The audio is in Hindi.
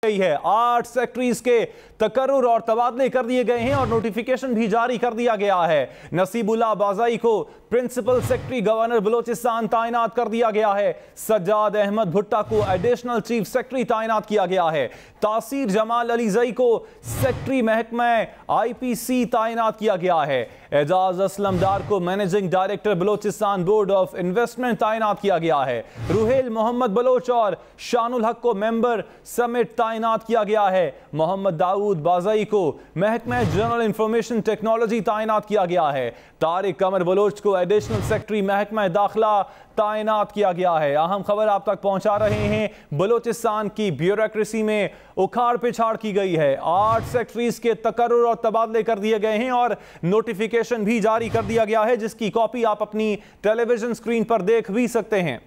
है। 8 सेक्रेटरीज के तकर्रुर और तबादले कर दिए गए हैं और नोटिफिकेशन भी जारी कर दिया गया है। नसीबुल्लाह बाज़ाई को प्रिंसिपल सेक्रेटरी गवर्नर बलोचिस्तान तायनात कर दिया गया है। सज्जाद अहमद भुट्टा को एडिशनल चीफ सेक्रेटरी तायनात किया गया है। तासीर जमाल अलीज़ई को सेक्रेटरी महकमा IPC तायनात किया गया है। एजाज असलम डार को managing director Balochistan board of investment तायनात किया गया है। रुहेल मोहम्मद बलोच और शानुल हक को मेंबर समिट तायनात किया गया है। मोहम्मद दाऊद बाज़ाई को महकमा जनरल इंफॉर्मेशन टेक्नोलॉजी तायनात किया गया है। तारिक कमर बलोच को एडिशनल सेक्रेटरी महकमा दाखिला तायनात किया गया है। अहम खबर आप तक पहुंचा रहे हैं। बलोचिस्तान की ब्यूरोक्रेसी में उखाड़ पिछाड़ की गई है। 8 सेक्रेटरीज के तकर्रुर और तबादले कर दिए गए हैं और नोटिफिकेशन भी जारी कर दिया गया है, जिसकी कॉपी आप अपनी टेलीविजन स्क्रीन पर देख भी सकते हैं।